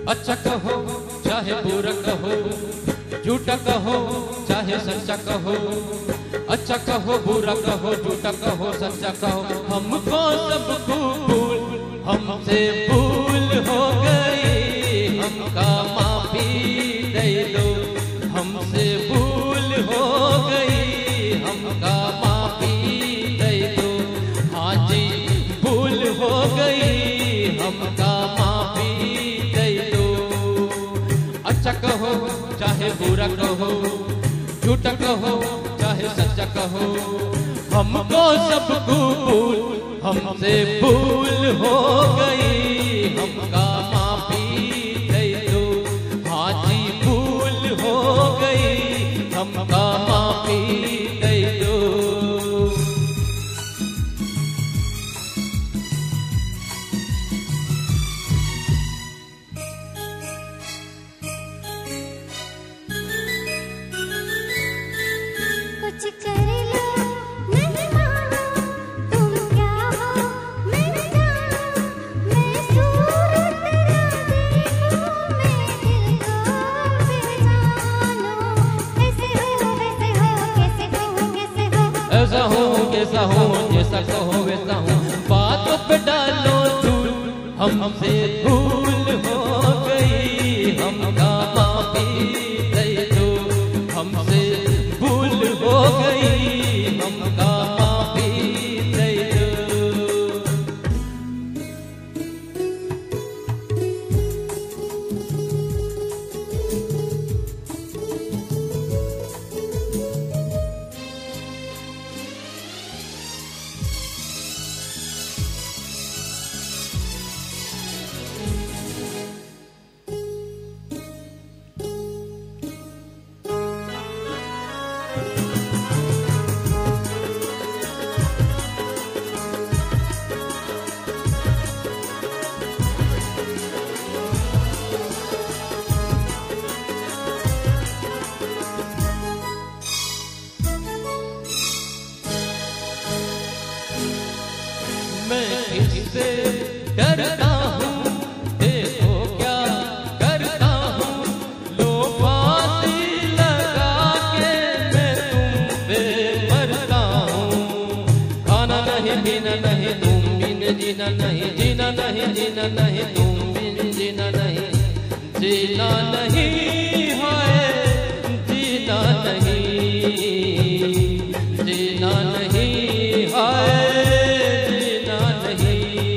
अच्छा कहो चाहे बुरा कहो, झूठा कहो चाहे सच्चा कहो, अच्छा कहो बुरा कहो, झूठा कहो सच्चा कहो, हमको सब भूल हमसे भूल हो गई, हमका माफी दे दो, हमसे भूल हो गई, हमका माफी दे दो, हाँ जी भूल हो गई, हमका माफी दे दो। अच्छा कहो चाहे बुरा कहो, झूठा कहो चाहे सच्चा कहो, हमको सब भूल हमसे भूल हो गई, हमका माफी दे दो, हाँ जी भूल हो गई, हमका माफी दे दो। कुछ कर लो नहीं मानो, तुम क्या हो मैं जानो, मैं सूरत तेरा देखूं, मैं दिल को पहचानो, ऐसे हो कैसे हो, कैसे हो ऐसा हूँ कैसा हूँ, जैसा कहो वैसा हूँ, बातों पे डालो धूल, हमसे भूल हो गई, हमका माफी दे दो, हमसे भूल हो गई, हमका माफी दे दो। मैं किससे डरता हूँ, देखो क्या करता हूँ, लो फांसी लगा के मैं तुम पे मरता हूँ, खाना नहीं पीना नहीं तुम बिन जीना नहीं, जीना नहीं जीना नहीं तुम बिन जीना नहीं, जीना नहीं है जीना नहीं, जीना नहीं है जीना नहीं।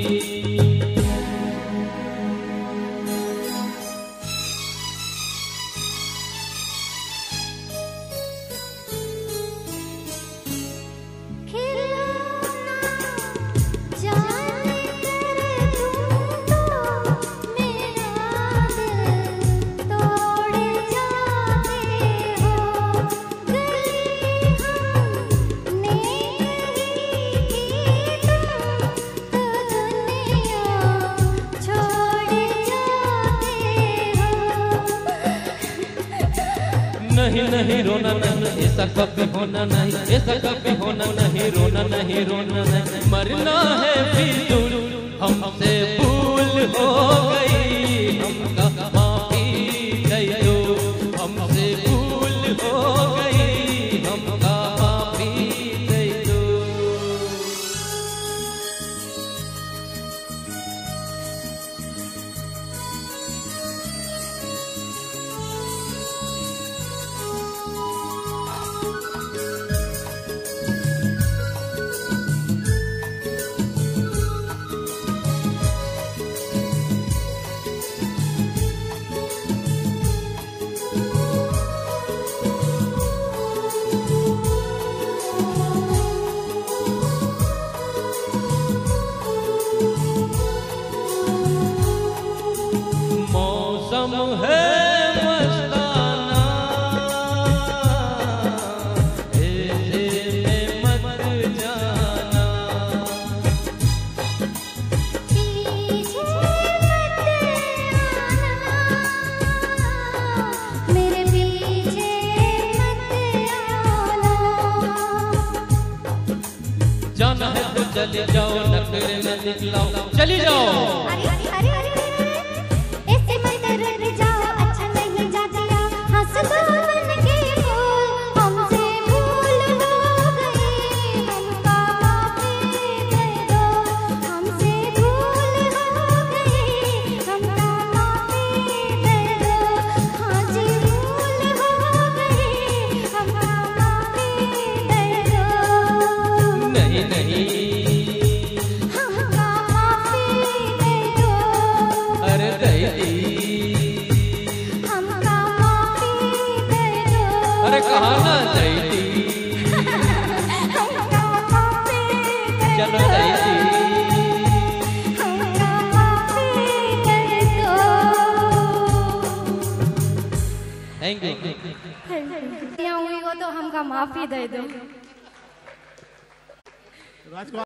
खिलौना जाने कर तुम तो मेरा दिल तोड़ जाते हो, गली हमने यही की तुम तो दुनिया छोड़ जाते हो। नहीं नहीं रोना नहीं, ऐसा कभी होना नहीं, ऐसा कभी होना नहीं, रोना नहीं रोना नहीं, मरना है फिजूल, हमसे भूल हो गई, हमका माफी दे दो, हमसे भूल हो गई, हमका माफी दे दो। मौसम है मस्ताना, ऐसे में मत जाना, पीछे मत आना, मेरे पीछे मत आना, जाना है तो चले जाओ, नखरे न दिखलाओ, चली जाओ। अरे अरे अरे अरे, ऐसे मत हंसता बन के फूल हमसे भूल हो गई हमका माफी दे दो हमसे भूल हो गई हमका माफी दे दो हाँ जी भूल हो गई हमका माफी दे दो नहीं नहीं हमका माफी दे दो अरे दही हमका माफी दे दो अरे कहा ना दही हमका माफी दे चलो दो दही हमका माफी दे दो थैंक यू यहाँ हुई हो तो हमका माफी दे दो राजकुमार